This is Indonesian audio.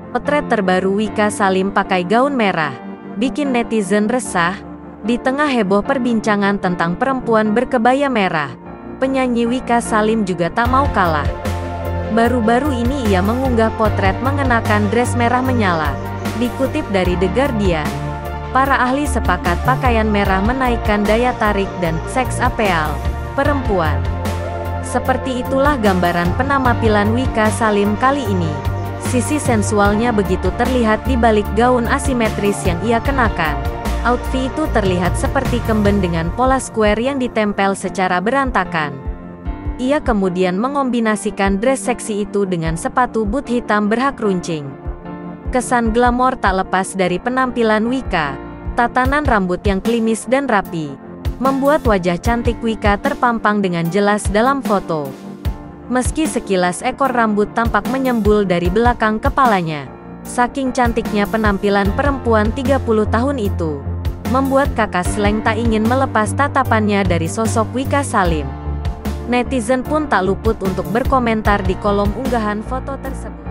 Potret terbaru Wika Salim pakai gaun merah bikin netizen resah. Di tengah heboh perbincangan tentang perempuan berkebaya merah, penyanyi Wika Salim juga tak mau kalah. Baru-baru ini ia mengunggah potret mengenakan dress merah menyala. Dikutip dari The Guardian, para ahli sepakat pakaian merah menaikkan daya tarik dan seks appeal perempuan. Seperti itulah gambaran penampilan Wika Salim kali ini. Sisi sensualnya begitu terlihat di balik gaun asimetris yang ia kenakan. Outfit itu terlihat seperti kemben dengan pola square yang ditempel secara berantakan. Ia kemudian mengombinasikan dress seksi itu dengan sepatu boot hitam berhak runcing. Kesan glamor tak lepas dari penampilan Wika. Tatanan rambut yang klimis dan rapi membuat wajah cantik Wika terpampang dengan jelas dalam foto. Meski sekilas ekor rambut tampak menyembul dari belakang kepalanya, saking cantiknya penampilan perempuan 30 tahun itu, membuat kakak Sleng tak ingin melepas tatapannya dari sosok Wika Salim. Netizen pun tak luput untuk berkomentar di kolom unggahan foto tersebut.